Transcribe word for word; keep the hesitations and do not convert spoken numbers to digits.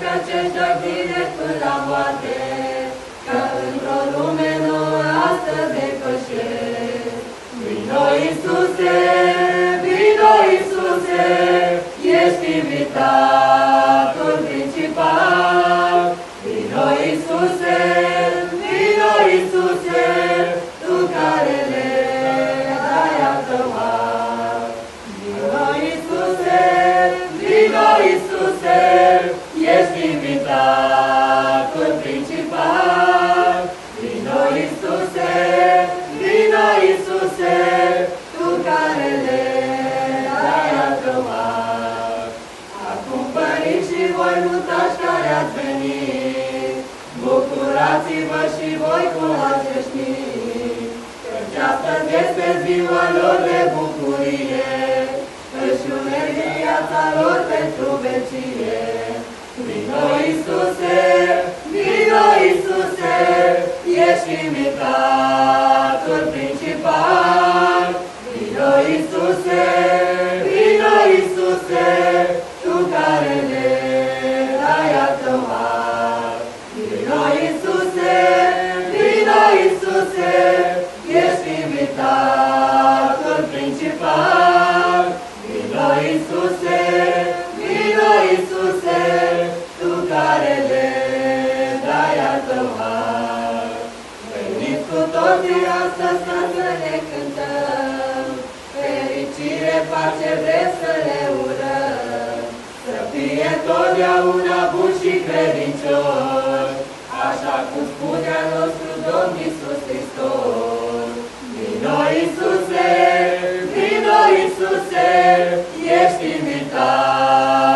că ce-și dă direct până la moarte, că într-o lume nouă astăzi depășesc. Vino, Iisuse, vino, Iisuse, ești invitatul principal. Vino, Iisuse, vino, Iisuse, Tu care le dai a Tău har. Vino, Iisuse, vino, Iisuse, ești invitatul principal. Vino, Iisuse, vino, Iisuse, Tu care le dai a Tău har. Acum, părinți și voi mutași care ați venit, bucurați-vă și voi cu acești mici, căci astăzi este ziua lor de bucurie, își unesc viața lor pentru vecie. Vino, Iisuse, vino, Iisuse, ești invitatul principal. Vino, Iisuse, vino, Iisuse, Tu care le dai a Tău har. Vino, Iisuse, vino, Iisuse, ești invitatul principal. Vino, Iisuse, vino, Iisuse, Tu care le dai a Tău har. Veniți cu toții astăzi ca să ne cântăm, fericire, pace vreți să le urăm, să fie totdeauna bun și credincios, așa cum spunea nostru Domn Iisus Hristos. Vino, Iisuse, vino, Iisuse, ești invitat.